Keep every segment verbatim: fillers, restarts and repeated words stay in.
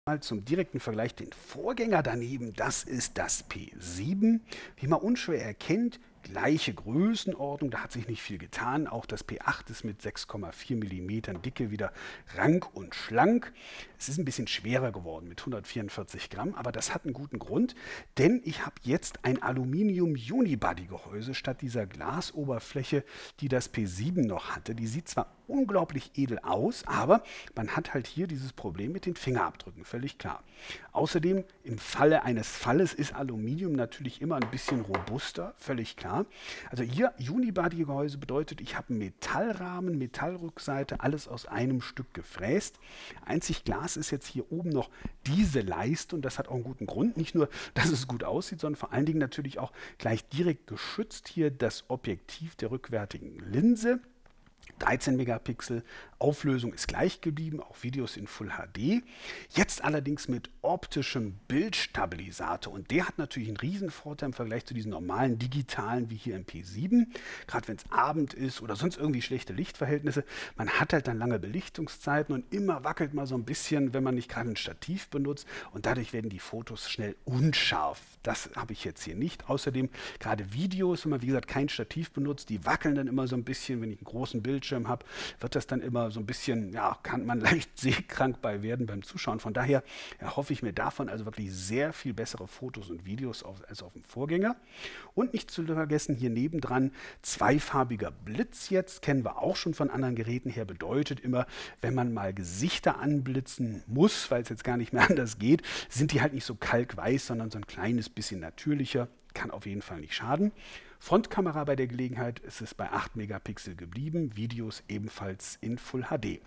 Mal zum direkten Vergleich den Vorgänger daneben, das ist das P sieben. Wie man unschwer erkennt, gleiche Größenordnung, da hat sich nicht viel getan. Auch das P acht ist mit sechs Komma vier Millimeter Dicke wieder rank und schlank. Es ist ein bisschen schwerer geworden mit hundertvierundvierzig Gramm, aber das hat einen guten Grund, denn ich habe jetzt ein Aluminium-Unibody-Gehäuse statt dieser Glasoberfläche, die das P sieben noch hatte. Die sieht zwar unglaublich edel aus, aber man hat halt hier dieses Problem mit den Fingerabdrücken, völlig klar. Außerdem, im Falle eines Falles ist Aluminium natürlich immer ein bisschen robuster, völlig klar. Also hier Unibody-Gehäuse bedeutet, ich habe einen Metallrahmen, Metallrückseite, alles aus einem Stück gefräst. Einzig Glas ist jetzt hier oben noch diese Leiste und das hat auch einen guten Grund. Nicht nur, dass es gut aussieht, sondern vor allen Dingen natürlich auch gleich direkt geschützt hier das Objektiv der rückwärtigen Linse. dreizehn Megapixel, Auflösung ist gleich geblieben, auch Videos in Full H D. Jetzt allerdings mit optischem Bildstabilisator und der hat natürlich einen Riesenvorteil im Vergleich zu diesen normalen digitalen wie hier im P sieben. Gerade wenn es Abend ist oder sonst irgendwie schlechte Lichtverhältnisse, man hat halt dann lange Belichtungszeiten und immer wackelt mal so ein bisschen, wenn man nicht gerade ein Stativ benutzt und dadurch werden die Fotos schnell unscharf. Das habe ich jetzt hier nicht. Außerdem gerade Videos, wenn man wie gesagt kein Stativ benutzt, die wackeln dann immer so ein bisschen, wenn ich einen großen Bildschirm habe, wird das dann immer so ein bisschen, ja, kann man leicht sehkrank bei werden beim Zuschauen. Von daher erhoffe ich mir davon also wirklich sehr viel bessere Fotos und Videos auf, als auf dem Vorgänger. Und nicht zu vergessen, hier nebendran zweifarbiger Blitz jetzt, kennen wir auch schon von anderen Geräten her, bedeutet immer, wenn man mal Gesichter anblitzen muss, weil es jetzt gar nicht mehr anders geht, sind die halt nicht so kalkweiß, sondern so ein kleines bisschen natürlicher. Kann auf jeden Fall nicht schaden. Frontkamera bei der Gelegenheit ist es bei acht Megapixel geblieben, Videos ebenfalls in Full H D.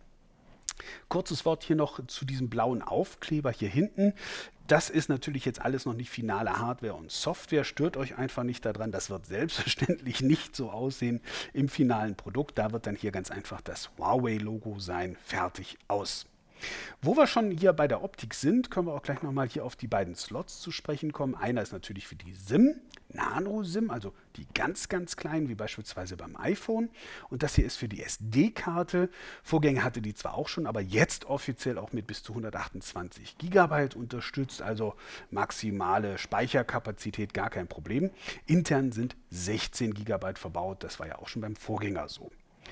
Kurzes Wort hier noch zu diesem blauen Aufkleber hier hinten. Das ist natürlich jetzt alles noch nicht finale Hardware und Software. Stört euch einfach nicht daran. Das wird selbstverständlich nicht so aussehen im finalen Produkt. Da wird dann hier ganz einfach das Huawei-Logo sein. Fertig, aus. Wo wir schon hier bei der Optik sind, können wir auch gleich nochmal hier auf die beiden Slots zu sprechen kommen. Einer ist natürlich für die SIM, Nano-SIM, also die ganz, ganz kleinen, wie beispielsweise beim iPhone. Und das hier ist für die S D-Karte. Vorgänger hatte die zwar auch schon, aber jetzt offiziell auch mit bis zu hundertachtundzwanzig Gigabyte unterstützt, also maximale Speicherkapazität, gar kein Problem. Intern sind sechzehn Gigabyte verbaut, das war ja auch schon beim Vorgänger so.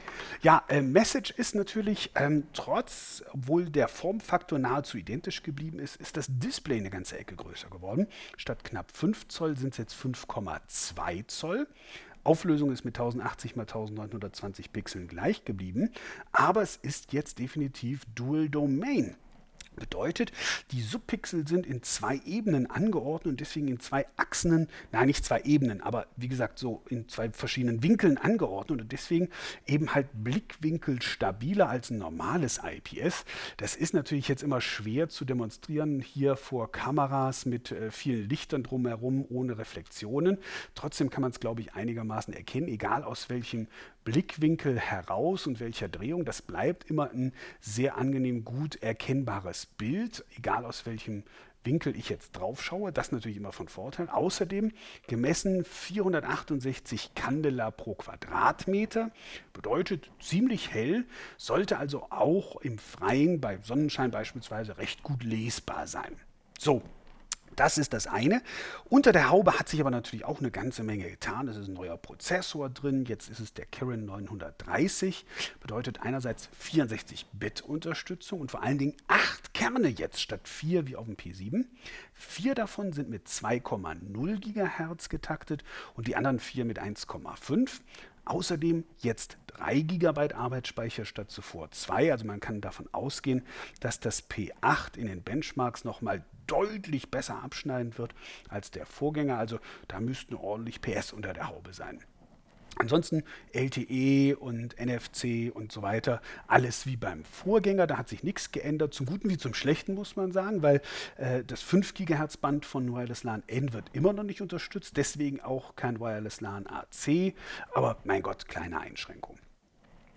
Ja, äh, Message ist natürlich, ähm, trotz, obwohl der Formfaktor nahezu identisch geblieben ist, ist das Display eine ganze Ecke größer geworden. Statt knapp fünf Zoll sind es jetzt fünf Komma zwei Zoll. Auflösung ist mit tausendachtzig mal neunzehnhundertzwanzig Pixeln gleich geblieben, aber es ist jetzt definitiv Dual Domain. Bedeutet, die Subpixel sind in zwei Ebenen angeordnet und deswegen in zwei Achsen, nein, nicht zwei Ebenen, aber wie gesagt, so in zwei verschiedenen Winkeln angeordnet und deswegen eben halt Blickwinkel stabiler als ein normales I P S. Das ist natürlich jetzt immer schwer zu demonstrieren hier vor Kameras mit äh, vielen Lichtern drumherum, ohne Reflexionen. Trotzdem kann man es, glaube ich, einigermaßen erkennen, egal aus welchem Blickwinkel heraus und welcher Drehung. Das bleibt immer ein sehr angenehm gut erkennbares Bild, egal aus welchem Winkel ich jetzt drauf schaue. Das ist natürlich immer von Vorteil. Außerdem gemessen vierhundertachtundsechzig Candela pro Quadratmeter, bedeutet ziemlich hell, sollte also auch im Freien bei Sonnenschein beispielsweise recht gut lesbar sein. So. Das ist das eine. Unter der Haube hat sich aber natürlich auch eine ganze Menge getan. Es ist ein neuer Prozessor drin. Jetzt ist es der Kirin neunhundertdreißig. Bedeutet einerseits vierundsechzig Bit Unterstützung und vor allen Dingen acht Kerne jetzt statt vier wie auf dem P sieben. Vier davon sind mit zwei Komma null Gigahertz getaktet und die anderen vier mit eins Komma fünf. Außerdem jetzt drei Gigabyte Arbeitsspeicher statt zuvor zwei. Also man kann davon ausgehen, dass das P acht in den Benchmarks nochmal deutlich besser abschneiden wird als der Vorgänger. Also da müssten ordentlich P S unter der Haube sein. Ansonsten L T E und N F C und so weiter, alles wie beim Vorgänger, da hat sich nichts geändert, zum Guten wie zum Schlechten muss man sagen, weil äh, das fünf Gigahertz Band von Wireless LAN N wird immer noch nicht unterstützt, deswegen auch kein Wireless LAN A C, aber mein Gott, kleine Einschränkung.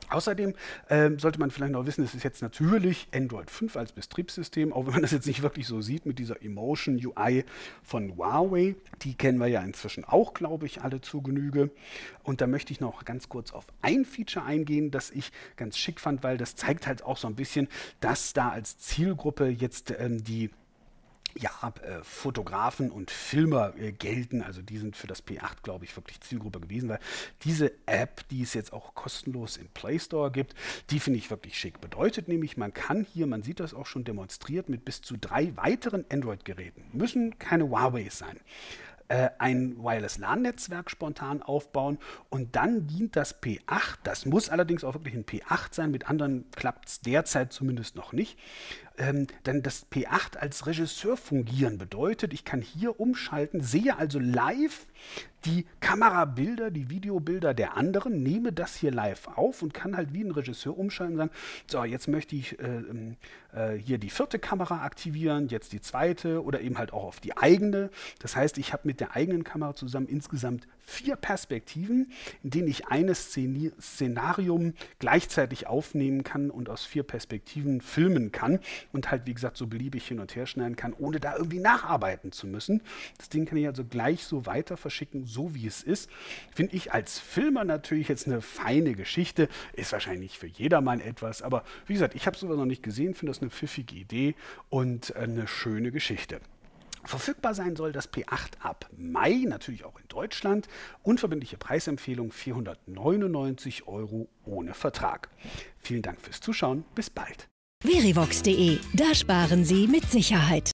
Außerdem ähm, sollte man vielleicht noch wissen, es ist jetzt natürlich Android fünf als Betriebssystem, auch wenn man das jetzt nicht wirklich so sieht mit dieser Emotion U I von Huawei. Die kennen wir ja inzwischen auch, glaube ich, alle zu Genüge. Und da möchte ich noch ganz kurz auf ein Feature eingehen, das ich ganz schick fand, weil das zeigt halt auch so ein bisschen, dass da als Zielgruppe jetzt ähm, die ja, äh, Fotografen und Filmer äh, gelten. Also die sind für das P acht, glaube ich, wirklich Zielgruppe gewesen, weil diese App, die es jetzt auch kostenlos im Play Store gibt, die finde ich wirklich schick. Bedeutet nämlich, man kann hier, man sieht das auch schon demonstriert, mit bis zu drei weiteren Android-Geräten, müssen keine Huawei sein, äh, ein Wireless LAN-Netzwerk spontan aufbauen und dann dient das P acht, das muss allerdings auch wirklich ein P acht sein, mit anderen klappt es derzeit zumindest noch nicht, ähm, dann das P acht als Regisseur fungieren bedeutet, ich kann hier umschalten, sehe also live die Kamerabilder, die Videobilder der anderen, nehme das hier live auf und kann halt wie ein Regisseur umschalten und sagen, so, jetzt möchte ich äh, äh, hier die vierte Kamera aktivieren, jetzt die zweite oder eben halt auch auf die eigene. Das heißt, ich habe mit der eigenen Kamera zusammen insgesamt vier Perspektiven, in denen ich ein Szeni- Szenarium gleichzeitig aufnehmen kann und aus vier Perspektiven filmen kann und halt, wie gesagt, so beliebig hin und her schneiden kann, ohne da irgendwie nacharbeiten zu müssen. Das Ding kann ich also gleich so weiter verschicken, so wie es ist. Finde ich als Filmer natürlich jetzt eine feine Geschichte. Ist wahrscheinlich nicht für jedermann etwas, aber wie gesagt, ich habe sowas noch nicht gesehen, finde das eine pfiffige Idee und eine schöne Geschichte. Verfügbar sein soll das P acht ab Mai, natürlich auch in Deutschland. Unverbindliche Preisempfehlung vierhundertneunundneunzig Euro ohne Vertrag. Vielen Dank fürs Zuschauen, bis bald. Verivox punkt de, da sparen Sie mit Sicherheit.